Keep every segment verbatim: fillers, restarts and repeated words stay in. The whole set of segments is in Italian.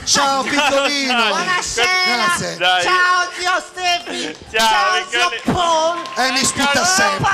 Ciao piccolino. Buonasera. Grazie. Dai. Ciao zio Stefi. Ciao, Ciao zio Piccolino. Paul. E mi sputa sempre.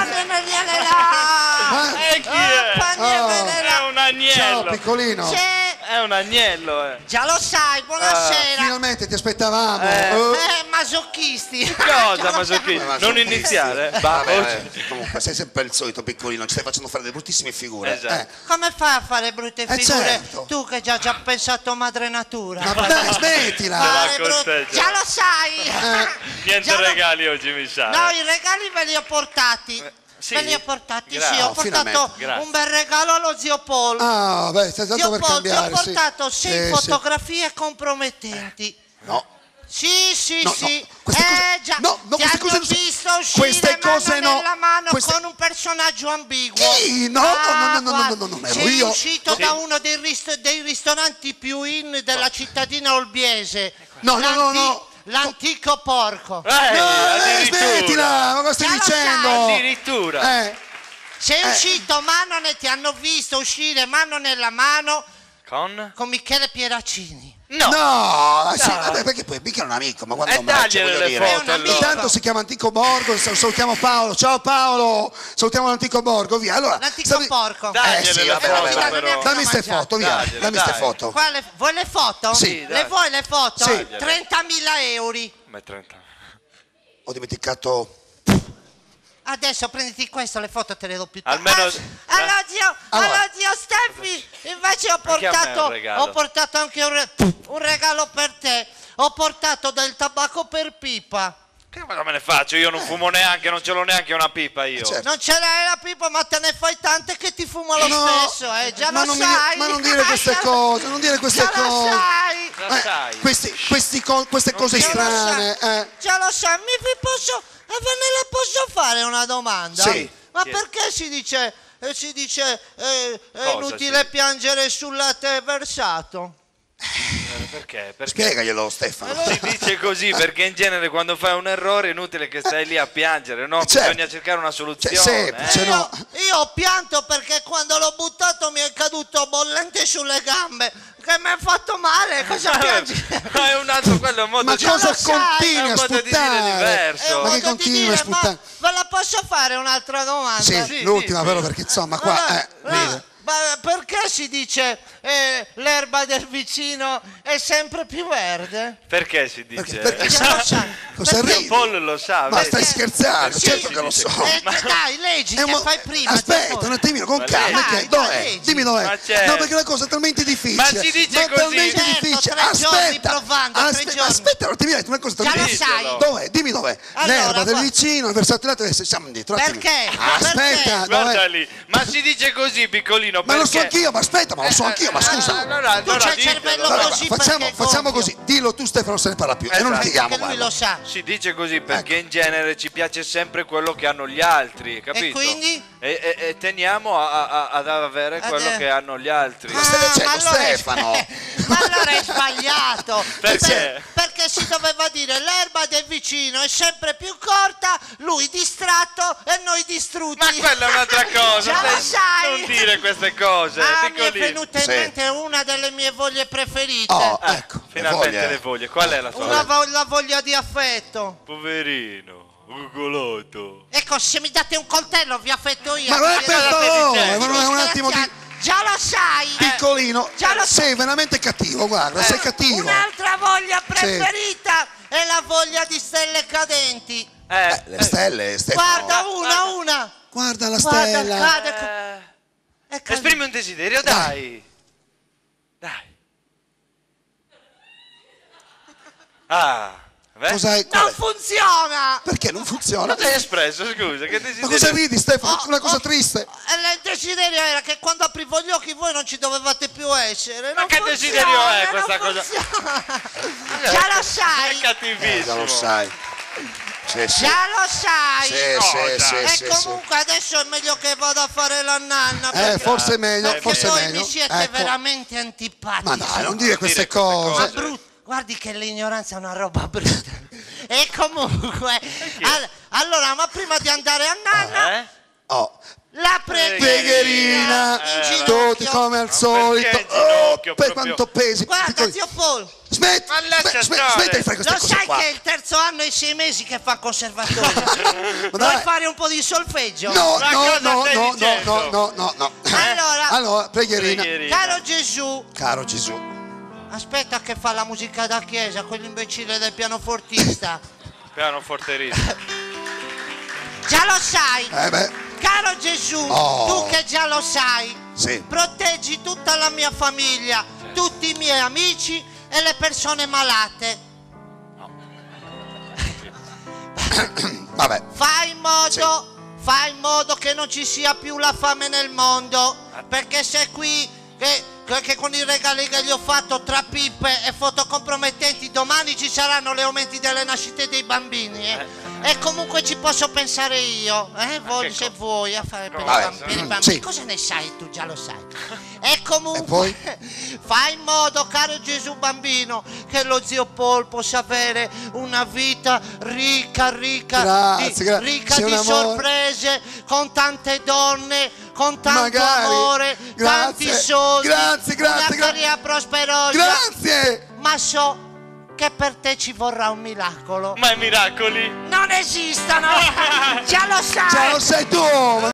là. E chi è? Oh. È un agnello. Ciao piccolino. C'è. È un agnello, eh. Già lo sai, buonasera. Finalmente ti aspettavamo. Eh. Oh. Eh, masocchisti. Cosa, Masocchini? Ma Non so- iniziare. eh. Vabbè, Va, eh, comunque sei sempre il solito piccolino, ci stai facendo fare delle bruttissime figure. Esatto. Eh. Come fai a fare brutte Eh, figure? certo. Tu che già già pensato madre natura. Ma dai, smettila. Fare Ce l'ha con brut- te, già. già lo sai. Niente Già lo- regali oggi, mi sa. No, i regali ve li ho portati. sì? Ve li ho portati, Grazie. sì, ho Oh, portato finalmente, grazie. un bel regalo allo zio Paul. Ah, beh, stai tanto zio per Paul, ti ho cambiare. sì. portato sei Sì, sì. fotografie compromettenti. No, Sì, sì, No, no, sì. queste eh cose- già, no, no, ti queste hanno cose non so- visto uscire queste mano cose no. nella mano Queste- con un personaggio ambiguo. Chi? No, no, no, no, no, no, guarda, no, no, non ero sei io. uscito Sì. da uno dei, rist- dei ristoranti più in della cittadina olbiese. No, no, no, L'anti- no. L'antico porco. Eh, No, eh, addirittura. smettila, ma cosa stai Già lo dicendo? sai. Addirittura. Eh, Sei Eh. uscito mano ne ti hanno visto uscire mano nella mano Con? con Michele Pieraccini. No. no, sì, vabbè, perché poi mica è un amico, ma quando E non me la dagliene voglio le dire. foto È un amico. allora. intanto si chiama Antico Borgo, sal- salutiamo Paolo. Ciao Paolo, salutiamo l'Antico Borgo, via. Allora, L'antico stavi- porco. Dagliene Eh, sì, le vabbè, foto, vabbè, vabbè. però. Dammi ste mangiare. foto, via. Dagliele, Dammi ste dai. foto. Quale, vuoi le foto? Sì, dai. Le vuoi le foto? Sì. trentamila euro. Ma è trenta. Ho dimenticato. Adesso prenditi questo, le foto te le do più tardi. Almeno- Ah, allora, zio, Allora. allora, zio Steffi, invece ho Anche a me portato, un regalo. ho portato anche un, re- un regalo per te. Ho portato del tabacco per pipa. Che cosa me ne faccio? Io non fumo neanche, non ce l'ho neanche una pipa io. certo. Non ce l'hai la pipa, ma te ne fai tante che ti fumo lo No, stesso, eh, già ma lo non mi- sai. ma non dire queste cose, non dire queste già lo cose. sai. Già Eh, sai. questi, questi co- queste cose Già lo strane. sai. eh. Già lo sai, mi vi posso, eh, ve ne la posso fare una domanda? Sì. Ma Chiedi. perché si dice, eh, si dice eh, è Cosa inutile si- piangere sul latte versato? Eh, Perché? Perché Spiegaglielo, Stefano. si dice così perché in genere quando fai un errore è inutile che stai lì a piangere, no? Certo. Bisogna cercare una soluzione. Cioè, semplice, eh. no. Io, io ho pianto perché quando l'ho buttato mi è caduto bollente sulle gambe, che mi ha fatto male, cosa piangi? Ma è un altro, quello è un modo Ma di cosa lo sai, continui è a un modo di dire sputtare? diverso. È un Ma che modo di continui a dire, sputtare? ma ve la posso fare un'altra domanda? Sì, sì, l'ultima sì, però sì. perché insomma qua Ma- eh, ma- vedi. ma perché si dice eh, l'erba del vicino è sempre più verde? Perché si dice? Perché- perché- Già lo sai. Cosa Perché- ridi? Paul lo sa, Ma vedi? stai scherzando? Sì, Certo sì, che lo sì, so. Eh, dai, leggi, È un che mo- fai prima. Aspetta Giacomo. un attimino, con Ma calma. lei- Perché? Dai, Dov'è? dai, Dimmi dov'è. Ma c'è- No, perché la cosa è talmente difficile. Ma si dice Ma così. talmente Certo, difficile. tre giorni Aspetta. provando, tre Aspetta, giorni. aspetta un attimino, una cosa Già lo talmente difficile. sai. Dov'è? Dimmi dov'è. Allora, L'erba del guarda. vicino, il versato lato, siamo dietro. un attimo. Perché? Aspetta, Perché? Guarda dov'è? lì, ma si dice così piccolino Ma lo so perché- anch'io, ma aspetta, ma lo so anch'io, ma Eh, scusa. Allora, Tu allora c'hai il cervello ditelo. Allora, così facciamo, perché è facciamo gonfio. così, dillo tu Stefano, non se ne parla più e non Esatto. litighiamo. Perché lui guarda. lo sa. Si dice così perché in genere ci piace sempre quello che hanno gli altri, capito? quindi? E, e- e teniamo a- a- ad avere Ad- quello che hanno gli altri. Ma stai dicendo, ma allora è- Stefano? ma allora è sbagliato. Perché? Per- perché si doveva dire l'erba del vicino è sempre più corta, lui distratto e noi distrutti. Ma quella è un'altra cosa. Già lo stai- sai. Non dire queste cose, Ah, mi è piccolino. venuta in Sì. mente una delle mie voglie preferite. Oh, Ah, ecco. finalmente voglie. le voglie. Qual è la tua? Una vo- la voglia di affetto. Poverino, gugolotto. Ecco, se mi date un coltello vi affetto io. Ma guarda per Cosa stai favore, dicendo? ma non è un attimo di Già lo sai. piccolino. Già lo so. Sei veramente cattivo, guarda, sei cattivo. Un'altra voglia preferita è la voglia di stelle cadenti. Eh, Le stelle, Stefano. Guarda, una, una. Guarda la Guarda, stella. cade. eh, È caduta. esprimi un desiderio, dai. Dai. Ah, beh. Cos'hai? Non funziona. Perché non funziona? Cosa hai espresso, scusa? Che Ma desiderio? cosa ridi, Stefano? Oh, Una cosa oh, triste. eh, Il desiderio era che quando aprivo gli occhi voi non ci dovevate più essere. Ma Non che funziona, desiderio è non questa cosa? funziona. Già lo È sai. cattivissimo. Eh, già lo sai. Sì, sì. Già lo sai. Sì, No, sì, dai. sì, E sì, sì. comunque adesso è meglio che vada a fare la nanna. Eh, perché- forse è meglio, perché forse è voi meglio. mi siete Ecco. veramente antipatici. Ma dai, non dire queste dire queste cose. Ma brut- guardi che l'ignoranza è una roba brutta. E comunque, all- allora, ma prima di andare a nanna, Eh? Oh. La pregherina Pregherina, in tutti ginocchio. come al solito. perché in Oh, ginocchio per proprio? quanto pesi. Guarda, piccoli. zio Paul, Smetti, Ma lascia smetti, stare. smetti di fare queste lo cose sai qua. che è il terzo anno e sei mesi che fa conservatorio? Ma Vuoi dai. fare un po' di solfeggio? No, Ma no, cosa no, stai no, no, dicendo? no, no, no, no. Allora, Allora, pregherina. Pregherina. caro Gesù, Caro Gesù. aspetta che fa la musica da chiesa, quell'imbecille del pianofortista. Pianoforte risa. Già lo sai, Eh beh, caro Gesù, Oh. tu che già lo sai, sì. proteggi tutta la mia famiglia, tutti i miei amici e le persone malate. Vabbè. Fai in modo, fai in modo che non ci sia più la fame nel mondo, perché se qui che, che con i regali che gli ho fatto tra pippe e foto compromettenti domani ci saranno gli aumenti delle nascite dei bambini, eh? E comunque ci posso pensare io, eh? Voi, che se cosa? vuoi, a fare per i Vabbè, bambini, per i mm, bambini. sì. Cosa ne sai tu, già lo sai. E comunque E poi? fai in modo, caro Gesù bambino, che lo zio Paul possa avere una vita ricca, ricca, Grazie, di, gra- ricca sei di un amore. sorprese, con tante donne, con tanto Magari. amore, Grazie. tanti soldi, Grazie, grazie, una gra- carriera prosperosa. Grazie. Ma so che per te ci vorrà un miracolo. Ma i miracoli? Non esistono! Già lo sai! Ciao, sei tu.